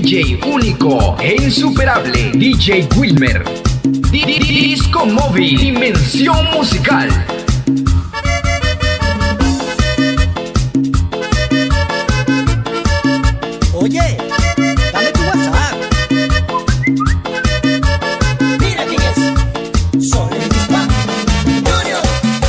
DJ único e insuperable, DJ Wilmer. Disco móvil, dimensión musical. Oye, dame tu WhatsApp. Mira quién es. Soy el Dispa Junior.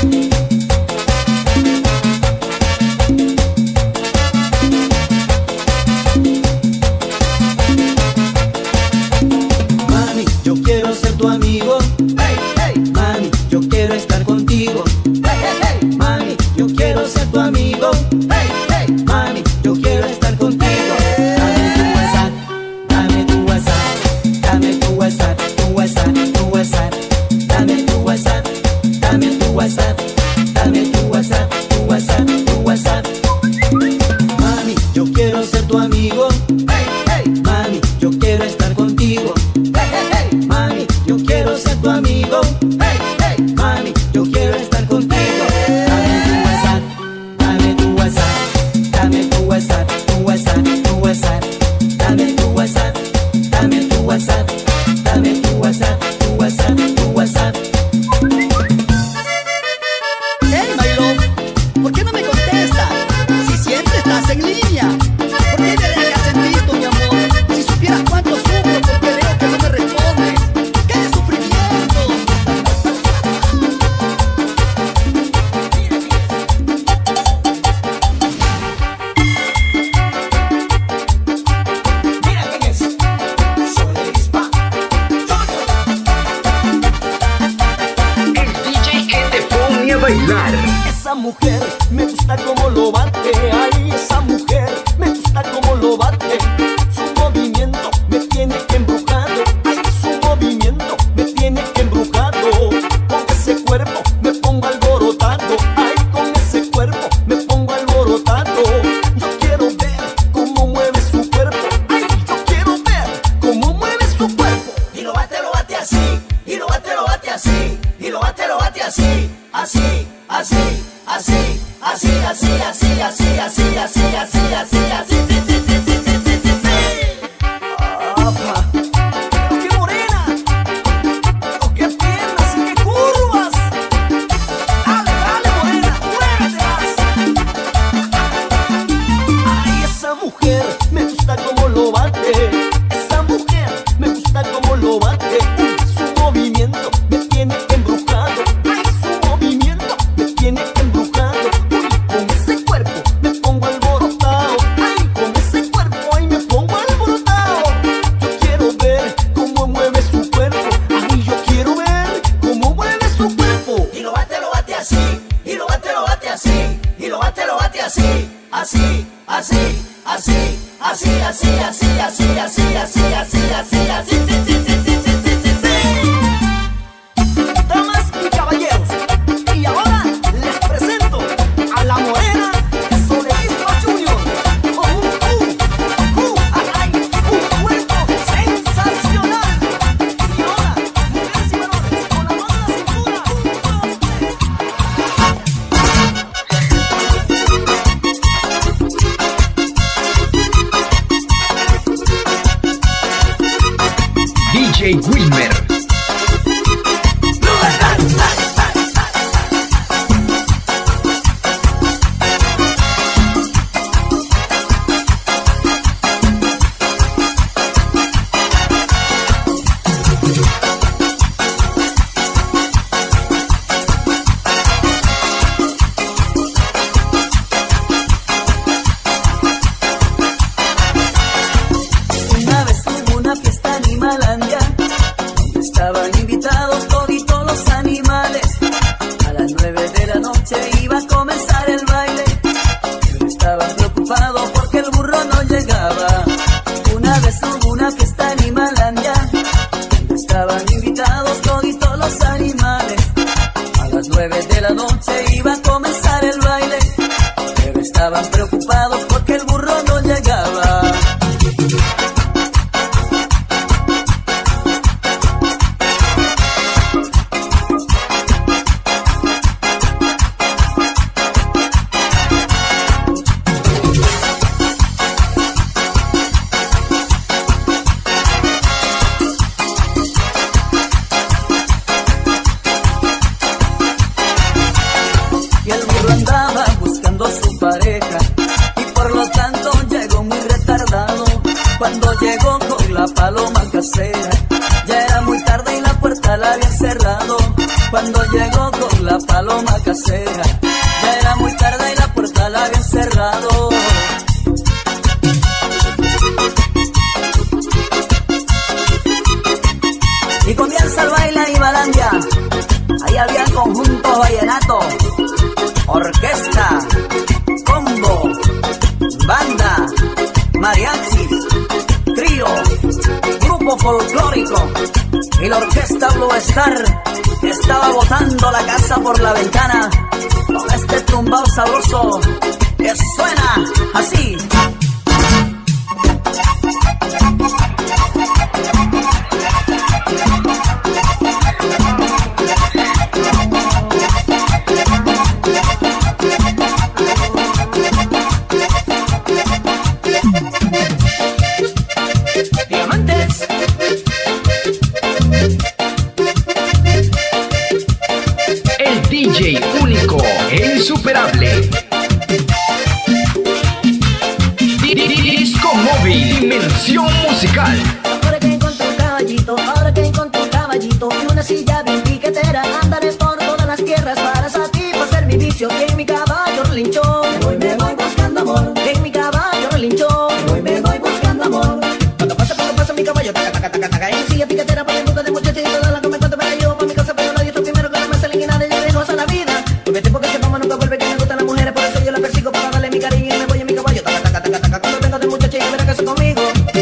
Mami, yo quiero ser tu amigo. Hey, hey. Mami, yo quiero estar contigo. Hey, hey, hey. Mami, yo quiero ser tu amigo. Hey, hey. Mami, yo quiero estar contigo. Dame tu WhatsApp, dame tu WhatsApp, tu WhatsApp, tu WhatsApp. Dame tu WhatsApp, dame tu WhatsApp, dame tu WhatsApp, tu WhatsApp, tu WhatsApp. Mami, yo quiero ser tu amigo. Hey, hey. Mami, yo quiero estar contigo. Hey, hey, hey. Mami, yo quiero ser tu amigo. Hey, hey. Mami, yo quiero estar contigo. Dame tu WhatsApp, dame tu WhatsApp, tu WhatsApp, tu WhatsApp. Dame tu WhatsApp, dame tu WhatsApp, dame tu WhatsApp, tu WhatsApp, tu WhatsApp. Hey, my love, ¿por qué no me contestas? Si siempre estás en línea. ¿Por qué me dejas en visto, mi amor? Si supieras cuánto sufro porque veo que no me respondes. ¡Qué sufrimiento! Mira quién es. Soy el Dispa Junior. El DJ que te pone a bailar. Esa mujer me gusta como lo bate, ay, esa mujer me gusta como lo bate. Su movimiento me tiene embrujado, ay, su movimiento me tiene embrujado. Con ese cuerpo me pongo alborotado, ay, con ese cuerpo me pongo alborotado. Yo quiero ver cómo mueve su cuerpo, ay, yo quiero ver cómo mueve su cuerpo. Y lo bate así, y lo bate así, y lo bate así, así, así, así, así, así, así, así, así, así, así, así, así, sí, sí, sí, sí, sí, sí, sí, sí. ¡Apa! ¡Pero qué morena! ¡Pero qué piernas y qué curvas! ¡Dale, dale, morena! ¡Muévete más! ¡Ay, esa mujer me gusta como lo bate! ¡Esa mujer me gusta como lo bate! Su movimiento me tiene embrujado. ¡Ay, su movimiento me tiene embrujado! Uy, con ese cuerpo me pongo alborotado. ¡Ay, con ese cuerpo ahí me pongo alborotado! Yo quiero ver cómo mueve su cuerpo. ¡Ay, yo quiero ver cómo mueve su cuerpo! Y lo bate así, y lo bate así, y lo bate así, así, así, así, así, así, así, así, así, así, así, así, así, sí, sí, sí, sí, sí, sí, sí, sí. Damas y caballeros, y ahora les presento a la morena Soy el Dispa Junior, con un cuerpo sensacional. Y ahora, mujeres y varones, con la mano en la cintura, 1, 2, 3. DJ Wilmer. Una vez en una fiesta en Himalandia cuando llegó con la paloma casera. Ya era muy tarde y la puerta la habían cerrado. Cuando llegó con la paloma casera. Ya era muy tarde y la puerta la habían cerrado. Y comienza el baile y balandia. Ahí había conjunto vallenato, orquesta, combo, banda, mariachis, trío, grupo folclórico. Y la orquesta Blue Star estaba botando la casa por la ventana con este tumbao sabroso que suena así. DJ único e insuperable. Disco móvil, dimensión musical. Ahora que encontré un caballito, ahora que encontré un caballito y una silla bien piquetera, andaré por todas las tierras para satisfacer mi vicio. Y en mi caballo relinchó, me voy buscando amor. En mi caballo relinchó, me voy buscando amor. Cuando pasa mi caballo, taca, taca, taca, taca, en silla piquetera para en busca de muchachos y todas las que me encuentro para yo para mi casa, pero nadie es primero que no me salen y nada yo dejo a la vida. Porque el tiempo que se toma nunca vuelve, que me gustan las mujeres, por eso yo la persigo para darle mi cariño y me voy en mi caballo, taca, taca, taca, taca, cuando vengo de muchachos y verá que conmigo.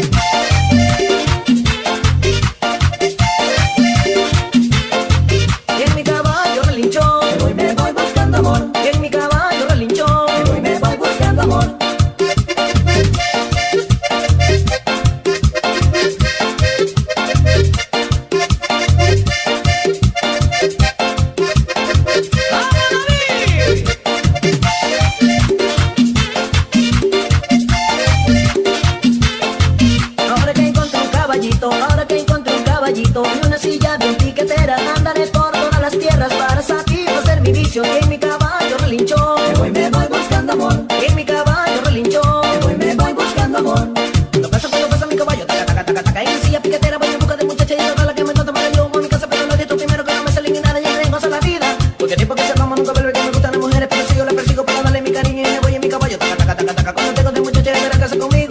Ahora que encontré un caballito y una silla bien piquetera, andaré por todas las tierras para satisfacer mi vicio. Y en mi caballo relinchó, me voy buscando amor. Y en mi caballo relinchó, me voy buscando amor. Cuando pasa mi caballo, taca, taca, taca, taca, en silla piquetera voy en busca de muchachas y todas las que me encuentro para yo a mi casa, pero no es primero que no me salen y nada ya me goza la vida. Porque el tiempo que se toma nunca vuelve, que me gustan las mujeres, por eso yo la persigo para darle mi cariño y me voy en mi caballo, taca, taca, taca, taca, cuando tengo de muchachas y verá casa conmigo.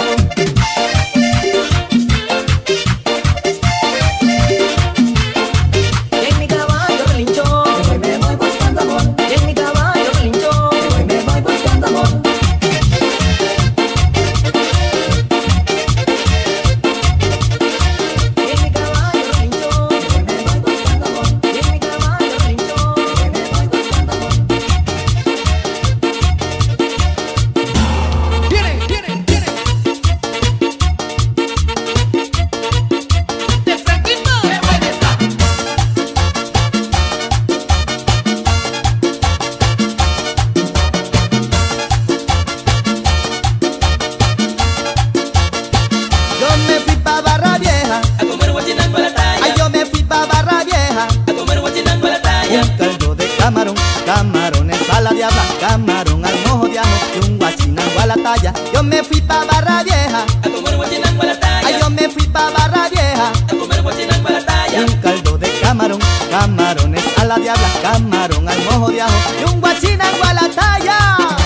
Camarones a la diabla, camarón al mojo de ajo y un guachinango a la talla. Yo me fui pa' Barra Vieja a comer guachinango a la talla. Ay, yo me fui pa' Barra Vieja a comer guachinango a la talla. Un caldo de camarón, camarones a la diabla, camarón al mojo de ajo y un guachinango a la talla.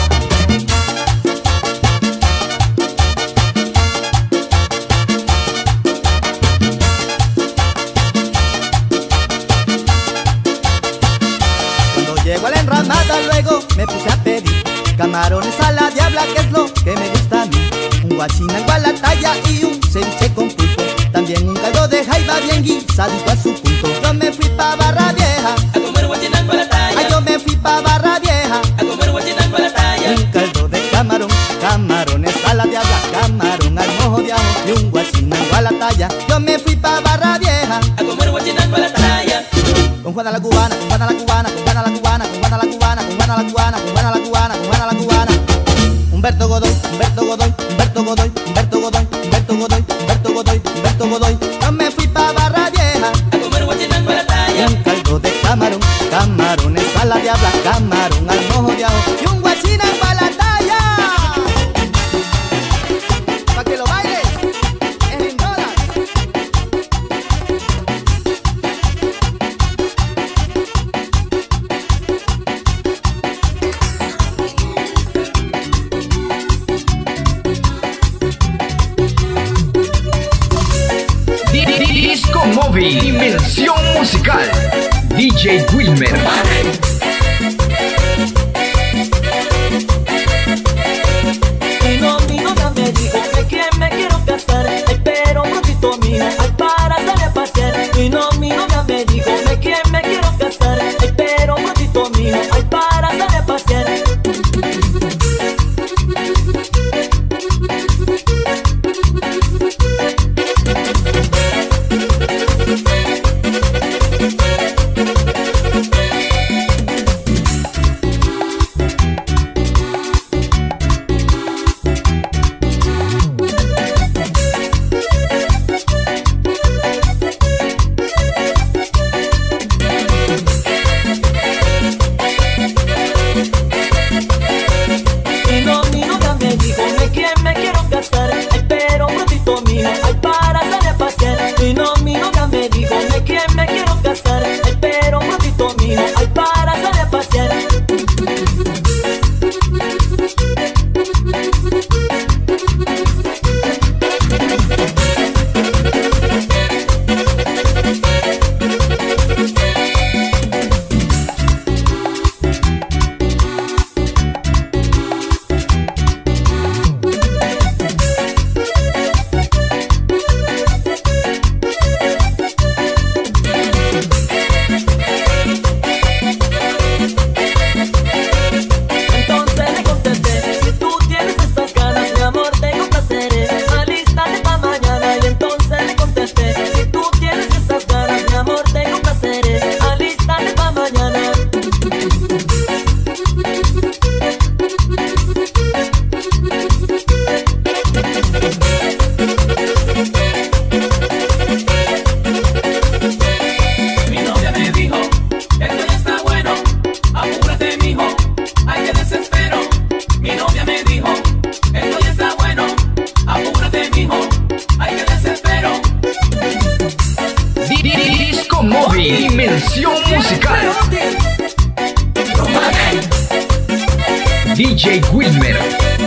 Llego a la enramada, luego me puse a pedir camarones a la diabla, que es lo que me gusta a mí. Un guachinango a la talla y un ceviche con pulpo. También un caldo de jaiba bien guisadito a su punto. Yo me fui pa' Barra Vieja a comer guachinango a la talla. Ay, yo me fui pa' Barra Vieja a comer guachinango a la talla. Un caldo de camarón, camarones a la diabla, camarón al mojo de ajo y un guachinango a la talla. Yo me fui pa' Barra Vieja a comer guachinango a la talla. Con Juana la cubana, con Juana la cubana, con Juana la cubana, con Juana la cubana, con Juana la cubana, con Juana la cubana, con Juana la cubana. Humberto Godoy, Humberto Godoy, Humberto Godoy, Humberto Godoy, Humberto Godoy, Humberto Godoy, Humberto Godoy. Yo me fui pa' Barra Vieja a comer guachinango a la talla. Un caldo de camarón, camarones a la diabla, camarón al mojo de ajo y un guachinango a la talla. Pa' que lo bailes. Móvil, Dimensión Musical, DJ Wilmer. Mi novia me dijo de quién me quiero casar, pero prontito mija, ay, para salir a pasear. Mi novia me dijo de quién me quiero casar, pero prontito mija, ay, para salir a pasear. Dimensión Musical, DJ Wilmer.